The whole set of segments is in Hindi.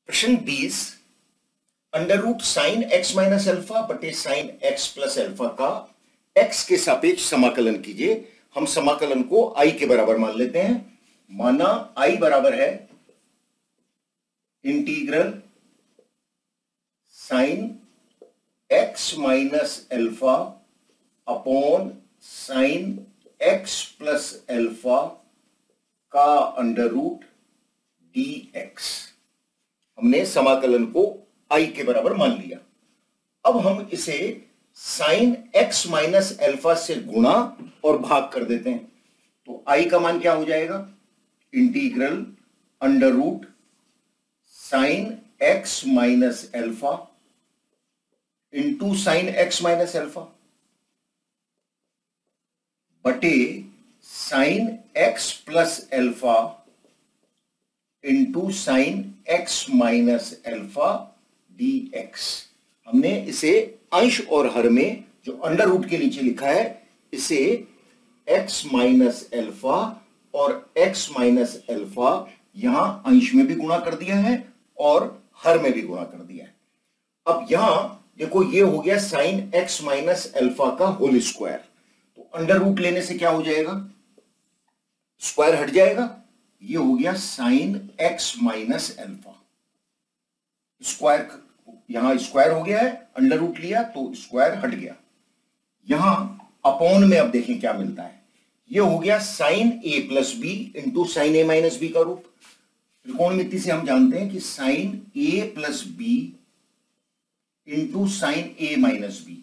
प्रश्न 20 under root sine x minus alpha बटे साइन एक्स प्लस अल्फा का एक्स के सापेक्ष समाकलन कीजिए। हम समाकलन को आई के बराबर मान लेते हैं। माना आई बराबर है integral sine x minus alpha upon sine x plus alpha का अंडर रूट डी एक्स। हमने समाकलन को आई के बराबर मान लिया। अब हम इसे साइन एक्स माइनस अल्फा से गुणा और भाग कर देते हैं। तो आई का मान क्या हो जाएगा? Integral under root sine x minus alpha into sine x minus alpha बटे sine x plus alpha into sine x minus alpha d x. हमने इसे अंश और हर में जो अंडर रूट के नीचे लिखा है इसे एक्स माइनस अल्फा और एक्स माइनस अल्फा यहां अंश में भी गुणा कर दिया है और हर में भी गुणा कर दिया है। अब यहां देखो ये हो गया साइन एक्स माइनस अल्फा का होल स्क्वायर। तो अंडर रूट लेने से क्या हो जाएगा? स्क्वायर हट जाएगा। ये हो गया sine x minus alpha. Square यहां स्क्वायर हो गया है, अंडर रूट लिया तो स्क्वायर हट गया। यहां अपॉन में अब देखें क्या मिलता है। ये हो गया sine A plus B into sine A minus B का रूप। त्रिकोणमिति से हम जानते हैं कि sine A plus B into sine A minus B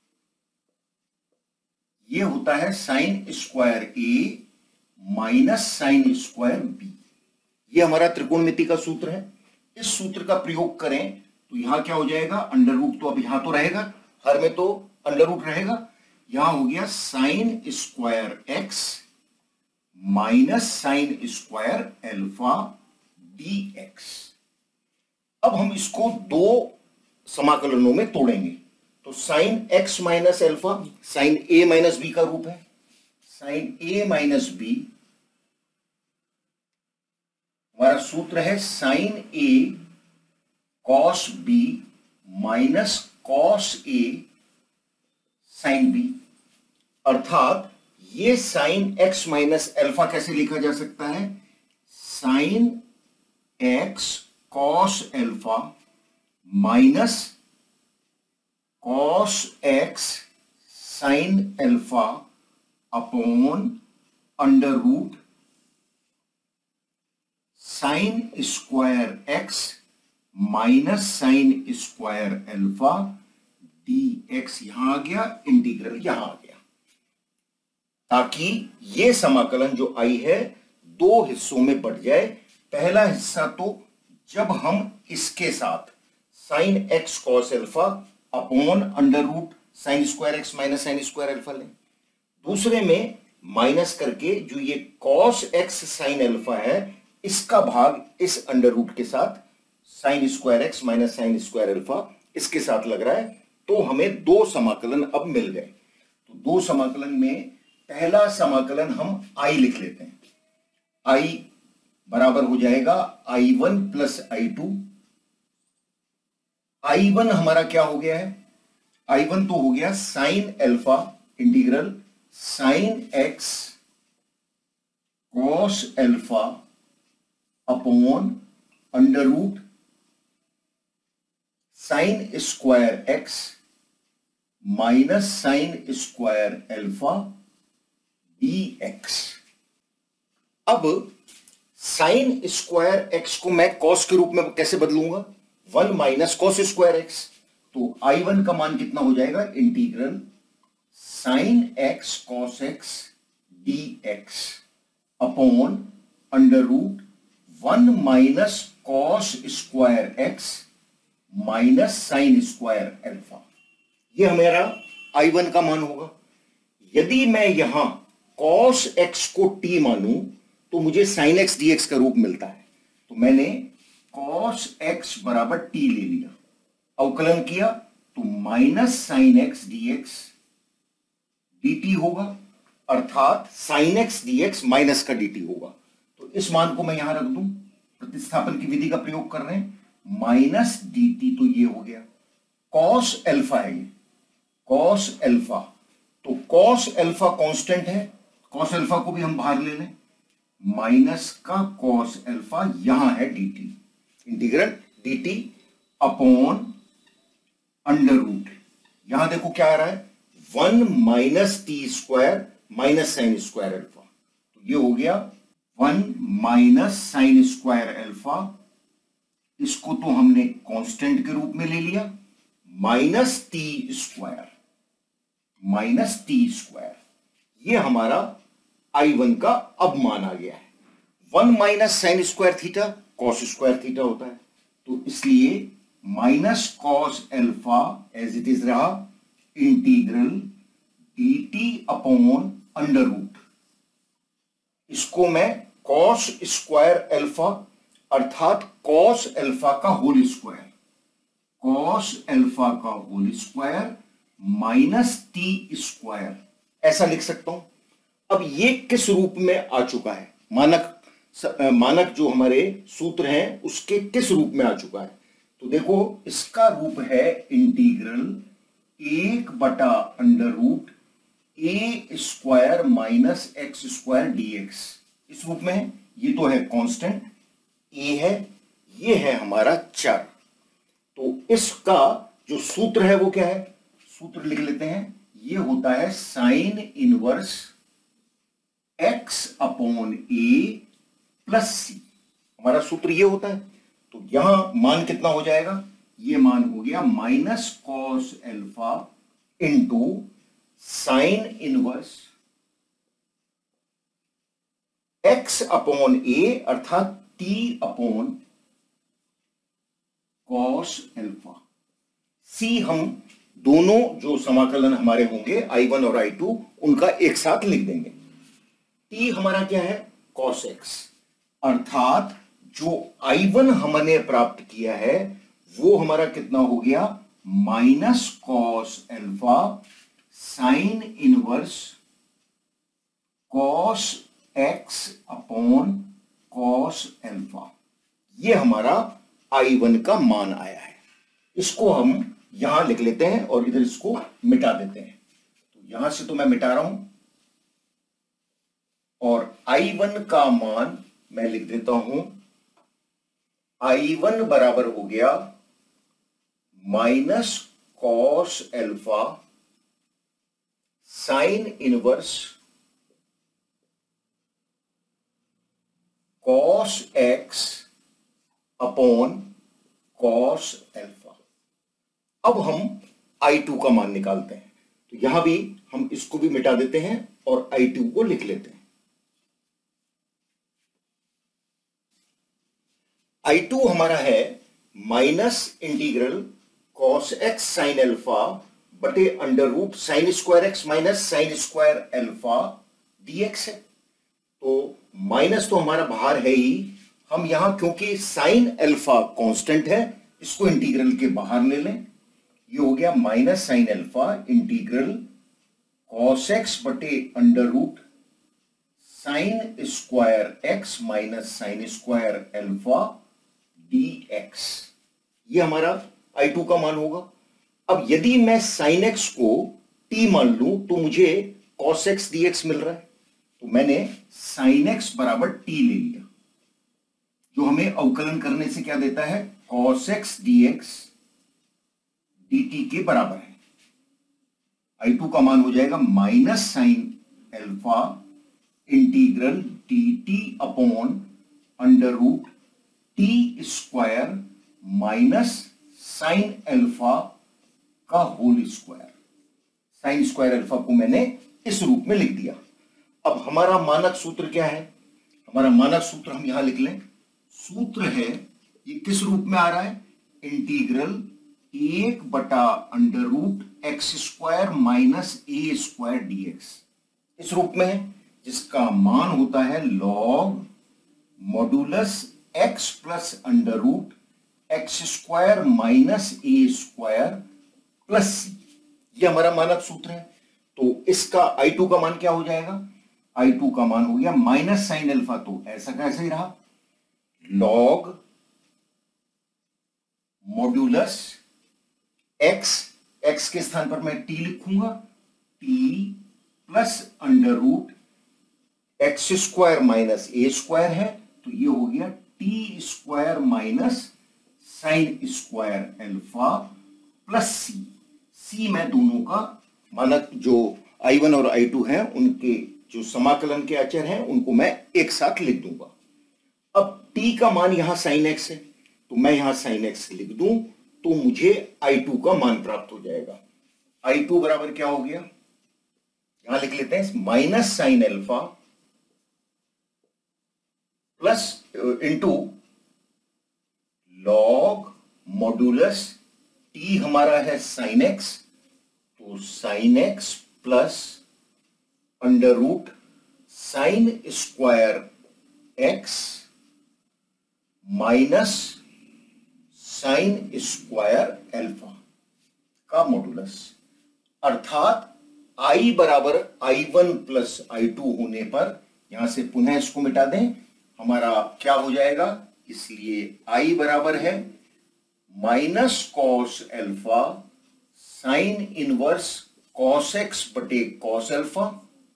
ये होता है sine square A minus sine square B. ये हमारा त्रिकोणमिति का सूत्र है। इस सूत्र का प्रयोग करें तो यहां क्या हो जाएगा? अंडर रूट तो अब यहां तो रहेगा, हर में तो अंडर रूट रहेगा। यहां हो गया sine square x minus sine square alpha d x. अब हम इसको दो समाकलनों में तोड़ेंगे। तो sine x minus alpha sine A minus B का रूप है। साइन ए माइनस बी हमारा सूत्र है sine A cos B minus cos A sine B. अर्थात ये साइन एक्स माइनस अल्फा कैसे लिखा जा सकता है? Sine x cos alpha minus cos x sine alpha upon under root sine square x minus sine square alpha d x. यहां आ गया, इंटीग्रल यहां आ गया, ताकि ये समाकलन जो आई है दो हिस्सों में बढ़ जाए। पहला हिस्सा तो जब हम इसके साथ sine x cos alpha upon under root sine square x minus sine square alpha लें। दूसरे में माइनस करके जो ये कॉस एक्स साइन अल्फा है इसका भाग इस अंडर रूट के साथ sine square x minus sine square alpha इसके साथ लग रहा है। तो हमें दो समाकलन अब मिल गए। तो दो समाकलन में पहला समाकलन हम आई लिख लेते हैं। आई बराबर हो जाएगा I1 प्लस I2। I1 हमारा क्या हो गया है? I1 तो हो गया sine alpha integral sine x cos alpha upon under root sine square x minus sine square alpha d x. अब साइन स्क्वायर एक्स को मैं कॉस के रूप में कैसे बदलूंगा? 1 माइनस कॉस स्क्वायर एक्स। तो I1 का मान कितना हो जाएगा? Integral sine x cos x d x upon under root 1 minus cos square x minus sine square alpha. ये हमारा I1 का मान होगा। यदि मैं यहां कॉस एक्स को t मानूं तो मुझे साइन एक्स डी एक्स का रूप मिलता है। तो मैंने कॉस एक्स बराबर t ले लिया, अवकलन किया तो minus sine x d x d t होगा, अर्थात sine x d x minus का डी टी होगा। तो इस मान को मैं यहां रख दूं, प्रतिस्थापन की विधि का प्रयोग कर रहे हैं। माइनस dt, तो ये हो गया कॉस अल्फा है, ये कॉस अल्फा। तो कॉस अल्फा कांस्टेंट है, कॉस अल्फा को भी हम बाहर ले लें, माइनस का कॉस अल्फा, यहां है dt, integral dt upon under root. यहां देखो क्या आ रहा है, 1 minus t square minus sine square alpha, तो ये हो गया 1 माइनस साइन स्क्वायर अल्फा, इसको तो हमने कांस्टेंट के रूप में ले लिया, minus t square, minus t square, ये हमारा I1 का अब मान आ गया है। 1 minus sine square theta cos square theta होता है, तो इसलिए minus cos alpha as it is रहा, integral dt upon under root, इसको मैं कॉस स्क्वायर अल्फा अर्थात कॉस अल्फा का होल स्क्वायर, कॉस अल्फा का whole square minus t square, ऐसा लिख सकता हूं। अब ये किस रूप में आ चुका है, मानक जो हमारे सूत्र हैं उसके किस रूप में आ चुका है, तो देखो इसका रूप है integral 1/√a square minus x square dx, इस रूप में है। ये तो है कांस्टेंट a है, ये है हमारा चर, तो इसका जो सूत्र है वो क्या है, सूत्र लिख लेते हैं, ये होता है sine inverse x upon a plus C, हमारा सूत्र ये होता है। तो यहां मान कितना हो जाएगा, ये मान हो गया minus cos alpha into sine inverse x upon a अर्थात t upon cos alpha. C हम दोनों जो समाकलन हमारे होंगे I1 और I2 उनका एक साथ लिख देंगे। t हमारा क्या है, cos x, अर्थात जो I1 हमने प्राप्त किया है वो हमारा कितना हो गया, minus cos alpha sine inverse cos x upon cos alpha, ये हमारा I1 का मान आया है। इसको हम यहां लिख लेते हैं और इधर इसको मिटा देते हैं, तो यहां से तो मैं मिटा रहा हूं और I1 का मान मैं लिख देता हूं, I1 बराबर हो गया minus cos alpha sine inverse cos x upon cos alpha. अब हम I2 का मान निकालते हैं, तो यहां भी हम इसको भी मिटा देते हैं और I2 को लिख लेते हैं। I2 हमारा है minus integral cos x sine alpha बटे under root sine square x minus sine square alpha dx है। तो माइनस तो हमारा बाहर है ही, हम यहां क्योंकि साइन अल्फा कांस्टेंट है इसको इंटीग्रल के बाहर ले लें, ये हो गया minus sine alpha integral cos x बटे under root sine square x minus sine square alpha dx, ये हमारा I2 का मान होगा। अब यदि मैं साइन x को t मान लूं तो मुझे cos x dx मिल रहा है, तो मैंने साइन x बराबर t ले लिया, जो हमें अवकलन करने से क्या देता है, cos x dx dt के बराबर है। I2 का मान हो जाएगा minus sine alpha integral dt upon under root t square minus sine alpha का whole square, sine square alpha को मैंने इस रूप में लिख दिया। अब हमारा मानक सूत्र क्या है, हमारा मानक सूत्र हम यहां लिख लें, सूत्र है, ये किस रूप में आ रहा है, integral 1/√x square minus a square dx, इस रूप में है, जिसका मान होता है log modulus x plus under root x square minus a square plus C, ये हमारा मानक सूत्र है। तो इसका I2 का मान क्या हो जाएगा, I2 का मान हो गया माइनस साइन अल्फा, तो ऐसा कैसे ही रहा, लॉग मॉड्यूलस एक्स, एक्स के स्थान पर मैं टी लिखूंगा, t plus under root x square minus a square है, तो ये हो गया t square minus sine square alpha plus C. C मैं दोनों का मानक जो I1 और I2 हैं उनके जो समाकलन के अचर हैं उनको मैं एक साथ लिख दूंगा। अब t का मान यहां साइन एक्स है, तो मैं यहां साइन एक्स लिख दूं तो मुझे I2 का मान प्राप्त हो जाएगा। I2 बराबर क्या हो गया, यहां लिख लेते हैं, minus sine alpha plus into log modulus t हमारा है साइन एक्स, तो sine x plus under root sine square x minus sine square alpha का मॉड्यूलस, अर्थात I बराबर I1 प्लस I2 होने पर यहां से पुनः इसको मिटा दें, हमारा क्या हो जाएगा, इसलिए I बराबर है minus cos alpha sine inverse cos x बटे कॉस अल्फा,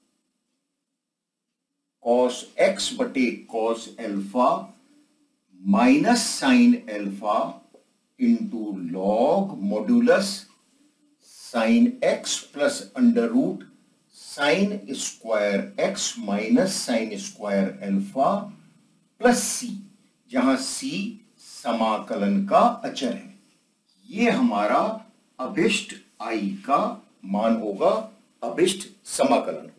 कॉस एक्स बटे cos alpha minus sine alpha into log modulus sine x plus under root sine square x minus sine square alpha plus C, जहां सी समाकलन का अचर है। ये हमारा अभिष्ट I का मान होगा, अभिष्ट समाकलन।